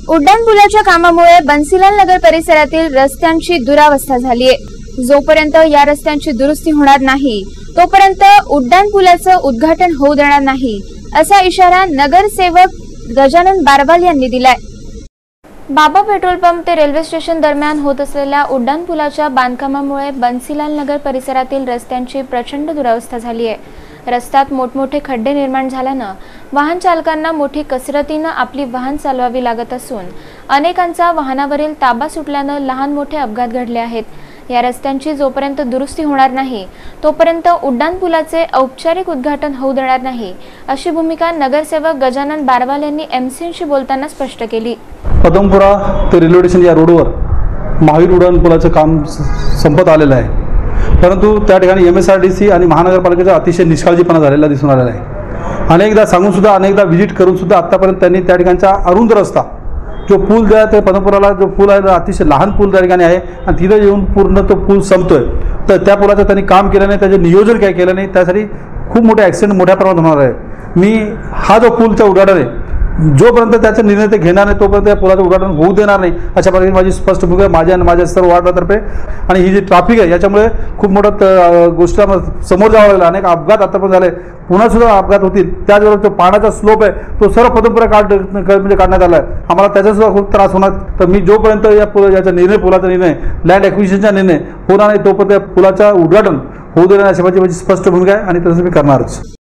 उड्डाणपुलाच्या कामामुळे बन्सीलाल नगर परिसरातील रस्त्यांची दुरावस्था झाली आहे। जोपर्यंत या रस्त्यांची दुरुस्ती होणार नाही तोपर्यंत उड्डाणपुलाचं उद्घाटन होऊ देणार नाही, असा इशारा नगरसेवक गजानन बारवाल यांनी दिलाय। बाबा पेट्रोल पंप ते रेल्वे स्टेशन दरम्यान होत असलेल्या उड्डाणपुलाच्या बांधकामामुळे बन्सीलाल नगर परिसरातील रस्त्यांची प्रचंड दुरावस्था झाली आहे। रस्त्यात मोठमोठे खड्डे निर्माण झाल्यानं वाहन चालकांना मोठी कसरतीनं आपली वाहन चालवावी लागत असून अनेकांचा वाहनावरील ताबा सुटल्यानं लहान मोठे अपघात घडले आहेत। या रस्त्यांची जोपर्यंत दुरुस्ती होणार नाही तोपर्यंत उड्डाणपुलाचे औपचारिक उद्घाटन होऊ देणार नाही, अशी भूमिका नगरसेवक गजानन बारवाल यांनी एमसीएनशी बोलताना स्पष्ट केली। पदमपुरा ते रेल्वे स्टेशन या रोडवर महावीर उड्डाणपुलाचं काम संपत आलेलं आहे, परंतु त्या ठिकाणी MSRDC आणि महानगरपालिकेचा अतिशय निष्काळजीपणा झालेला दिसून आलेला आहे। अनेकदा सांगून सुद्धा अनेकदा व्हिजिट करून सुद्धा आतापर्यंत त्यांनी त्या ठिकाणचा अरुंद रस्ता जो पूल द्या ते पदमपुराला जो पूल आहे अतिशय लहान पूल त्या ठिकाणी आहे आणि तिथे येऊन पूर्ण तो पूल संपतोय, तर त्या पुलाचं त्यांनी काम केलं नाही, त्याचे नियोजन काय केलं नाही, त्यासाठी खूप मोठे ॲक्सिडेंट मोठ्या प्रमाणात होणार आहे। मी हा जो पूलचा उद्घाटन आहे जोपर्यंत त्याचा निर्णय ते घेणार नाही तोपर्यंत या पुलाचं उद्घाटन होऊ देणार नाही, अशा प्रकारे माझी स्पष्ट भूमिका आहे माझ्या आणि माझ्या सर्व वार्डातर्फे। आणि ही जी ट्रॅफिक आहे याच्यामुळे खूप मोठा गोष्टी समोर जावं लागलं, अनेक अपघात आतापर्यंत झाले, पुन्हा सुद्धा अपघात होतील। त्याचबरोबर जो पाण्याचा स्लोप आहे तो सर्व पदमपुरा काढण्यात आला आहे, आम्हाला त्याचा सुद्धा खूप त्रास होणार। तर मी जोपर्यंत याचा निर्णय पुलाचा निर्णय लँड ॲक्विजिशनचा निर्णय होणार नाही तोपर्यंत या पुलाचा उद्घाटन होऊ देणार नाही, अशी माझी स्पष्ट भूमिका आहे आणि तसं मी करणारच।